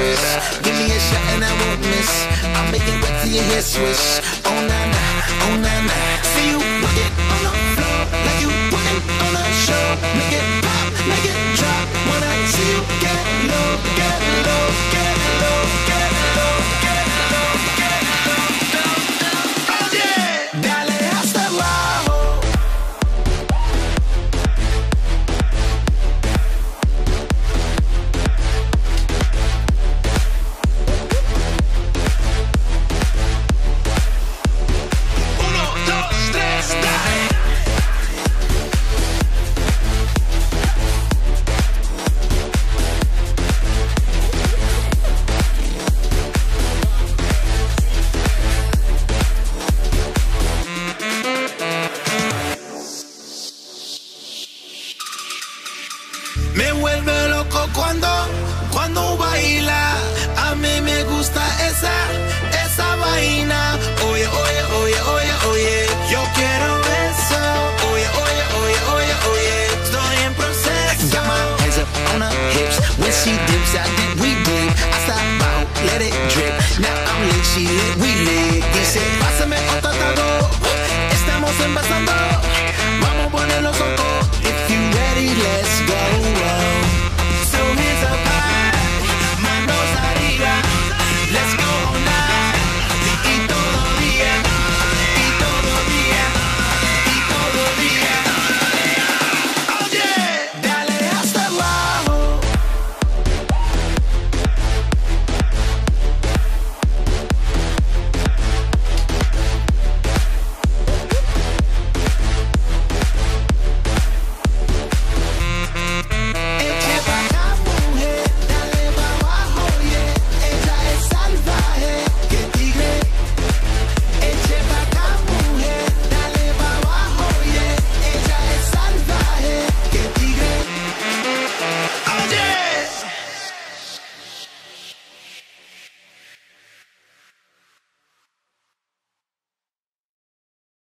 wrist. Give me a shot and I won't miss. I'll make it wet till your hair swish. Oh na na, oh na na. See you work it on the floor like you putting on a show. Make it pop, make it drop. When I see you get low, get low, get low, get low, get low, get low, down, down. Oh yeah, dale hasta abajo. Me vuelve loco cuando baila. A mí me gusta esa vaina. Oye, oye, oye, oye, oye. Yo quiero eso. Oye, oye, oye, oye, oye. Estoy en proceso. Got my hands up on her hips. When she dips, I dip, we dip. I stop out, let it drip. Now I'm lit, she lit, we lit. Dice, pásame otro trago. Estamos envasando. Vamos a poner los ojos. If you ready, let's go.